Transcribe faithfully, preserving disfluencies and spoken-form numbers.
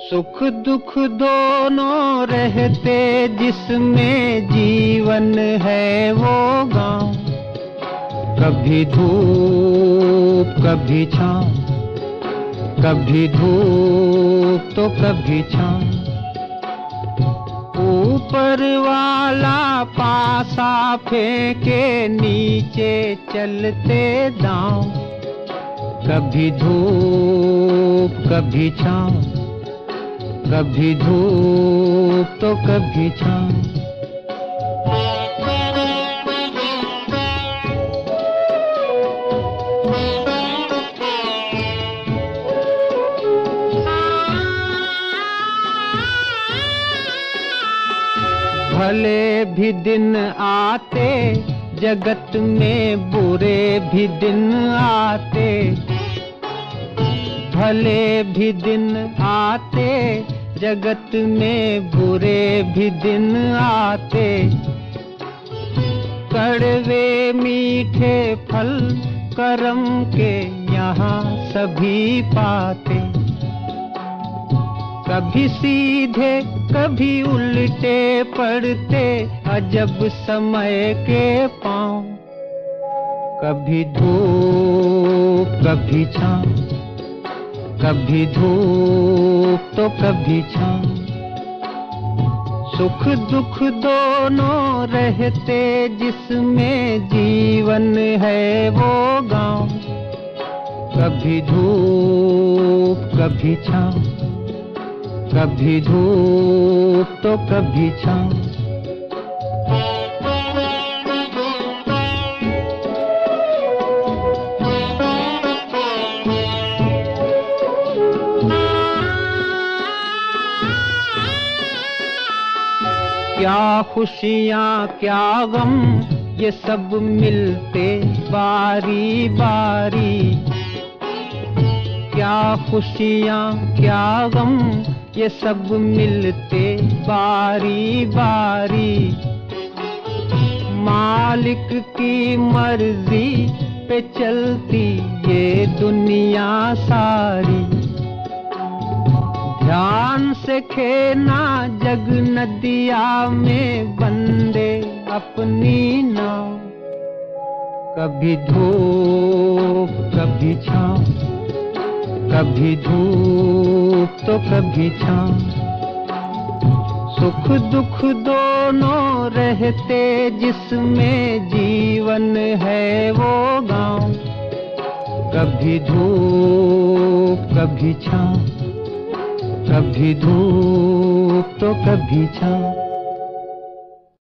सुख दुख दोनों रहते जिसमें जीवन है वो गाँव। कभी धूप कभी छाँव, कभी धूप तो कभी छाँव। ऊपर वाला पासा फेंके नीचे चलते दांव। कभी धूप कभी छाँव, कभी धूप तो कभी छाँव। भले भी दिन आते जगत में, बुरे भी दिन आते। भले भी दिन आते जगत में, बुरे भी दिन आते। कड़वे मीठे फल करम के यहाँ सभी पाते। कभी सीधे कभी उल्टे पड़ते अजब समय के पाँव। कभी धूप कभी छाँव, कभी धूप तो कभी छाँव। सुख दुख दोनों रहते जिसमें जीवन है वो गाँव। कभी धूप कभी छाँव, कभी धूप तो कभी छाँव। क्या खुशियाँ क्या गम ये सब मिलते बारी बारी। क्या खुशियाँ क्या गम ये सब मिलते बारी बारी। मालिक की मर्जी पे चलती ये दुनिया सारी। ध्यान से खेना जग नदिया में बंदे अपनी नाव। कभी धूप कभी छाँव, कभी धूप तो कभी छाँव। सुख दुख दोनों रहते जिसमें जीवन है वो गाँव। कभी धूप कभी छाँव, कभी धूप तो कभी छाँव।